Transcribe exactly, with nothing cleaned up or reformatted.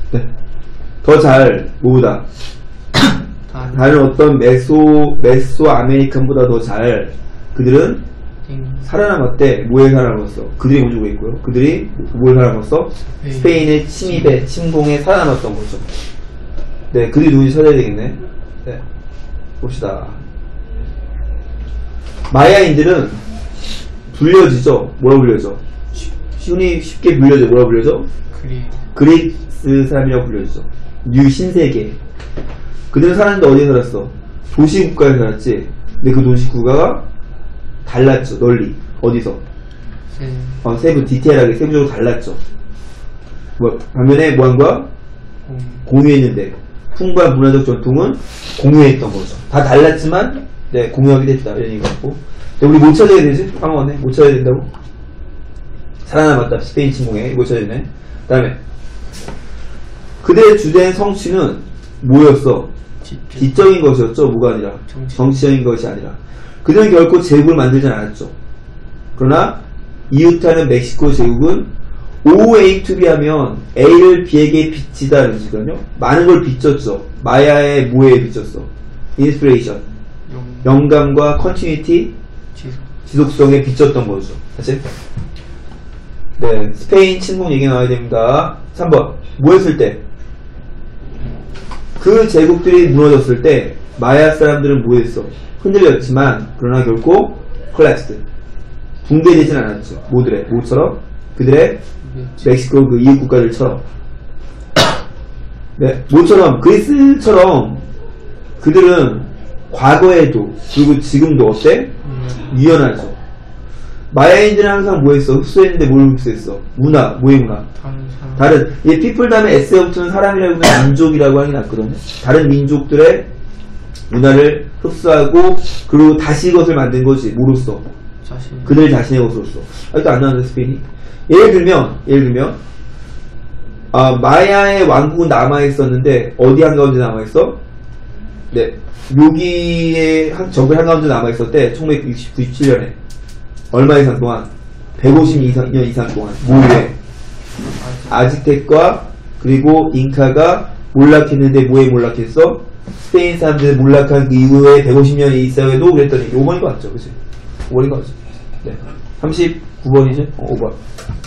네. 더 잘, 뭐보다? 다른 어떤 메소, 메소 아메리칸보다 더 잘, 그들은 살아남았대. 뭐에 살아남았어? 그들이 먼저 있고요. 그들이 뭘 살아남았어? 스페인. 스페인의 침입에, 침공에 살아남았던 거죠. 네, 그들이 누군지 찾아야 되겠네. 네. 봅시다. 마야인들은 불려지죠. 뭐라고 불려져? 흔히 쉽게 불려져. 뭐라고 불려져? 그리... 그리스 사람이라고 불려지죠. 뉴 신세계. 그들은 사는데 어디에 살았어? 도시국가에 살았지. 근데 그 도시국가가 달랐죠. 널리. 어디서? 세... 어, 세부, 디테일하게 세부적으로 달랐죠. 뭐, 반면에 뭐 한 거야? 공... 공유했는데 풍부한 문화적 전통은 공유했던 거죠. 다 달랐지만 네, 공유하게 됐다. 이런 얘기 같고. 우리 못 찾아야 되지? 방어네. 못 찾아야 된다고? 살아남았다. 스페인 침공에. 못 찾아야 되네. 그 다음에 그들의 주된 성취는 뭐였어? 지적. 지적인 것이었죠. 뭐가 아니라 정치. 정치적인 것이 아니라. 그들은 결코 제국을 만들지 않았죠. 그러나 이웃하는 멕시코 제국은 오 에이 투 비 하면 A를 B에게 빚지다는 뜻이거든요. 많은 걸 빚졌죠. 마야의 뭐에 빚졌어? 인스피레이션, 영... 영감과 컨티뉴티, 지속. 지속성에 빚졌던 거죠. 사실. 네, 스페인 침공 얘기 나와야 됩니다. 삼 번. 뭐 했을 때? 그 제국들이 무너졌을 때 마야 사람들은 뭐 했어? 흔들렸지만 그러나 결코 collapsed. 붕괴되진 않았죠. 뭐들의? 뭐처럼? 그들의 멕시코 그 이웃 국가들처럼. 네, 뭐처럼? 그리스처럼 그들은 과거에도 그리고 지금도 어때? 유연하죠. 마야인들은 항상 뭐 했어? 흡수했는데 뭘 흡수했어? 문화, 뭐의 문화? 다른 사람... 다른, 이 people 다음에 s에 붙는 사람이라고 하면 민족이라고 하긴 낫거든요. 다른 민족들의 문화를 흡수하고 그리고 다시 이것을 만든 것이 뭐로써? 자신... 그들 자신의 것으로서. 아직도 안 나왔는데 스페인이. 예를 들면 예를 들면 아, 마야의 왕국은 남아있었는데 어디 한가운데 남아있어? 네, 여기에 한, 정글 한가운데 남아있었대. 천구백구십칠 년에 얼마 이상 동안? 백오십 년 이상 동안. 뭐에? 아즈텍과 그리고 잉카가 몰락했는데 뭐에 몰락했어? 스페인 사람들 몰락한 그 이후에 백오십 년이 있어도 그랬더니 오 번인 거 같죠? 그치? 오 번인 거 같죠? 네. 삼십구 번이죠? 어, 오 번.